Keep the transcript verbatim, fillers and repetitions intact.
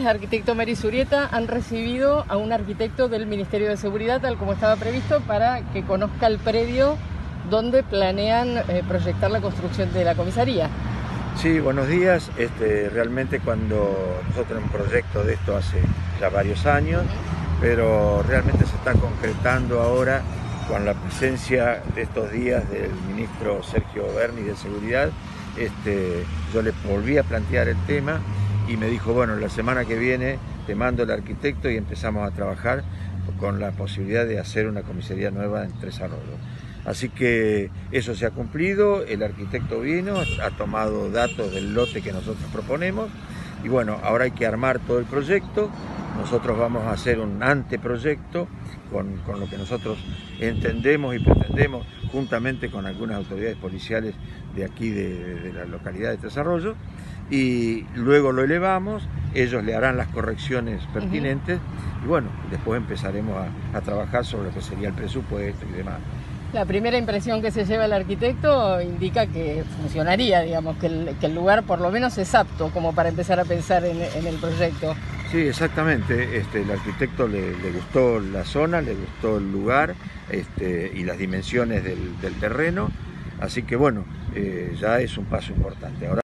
arquitecto Mary Zurieta, han recibido a un arquitecto del Ministerio de Seguridad, tal como estaba previsto, para que conozca el predio donde planean eh, proyectar la construcción de la comisaría. Sí, buenos días. Este, realmente cuando nosotros tenemos un proyecto de esto hace ya varios años, pero realmente se está concretando ahora con la presencia de estos días del ministro Sergio Berni de Seguridad. Este, yo le volví a plantear el tema y me dijo, bueno, la semana que viene te mando el arquitecto y empezamos a trabajar con la posibilidad de hacer una comisaría nueva en Tres Arroyos. Así que eso se ha cumplido, el arquitecto vino, ha tomado datos del lote que nosotros proponemos y bueno, ahora hay que armar todo el proyecto. Nosotros vamos a hacer un anteproyecto con, con lo que nosotros entendemos y pretendemos, juntamente con algunas autoridades policiales de aquí, de, de la localidad de Tres Arroyos, y luego lo elevamos, ellos le harán las correcciones pertinentes uh-huh. y bueno, después empezaremos a, a trabajar sobre lo que sería el presupuesto y demás. La primera impresión que se lleva el arquitecto indica que funcionaría, digamos, que el, que el lugar por lo menos es apto como para empezar a pensar en, en el proyecto. Sí, exactamente. Este, el arquitecto le, le gustó la zona, le gustó el lugar este, y las dimensiones del, del terreno, así que bueno, eh, ya es un paso importante. Ahora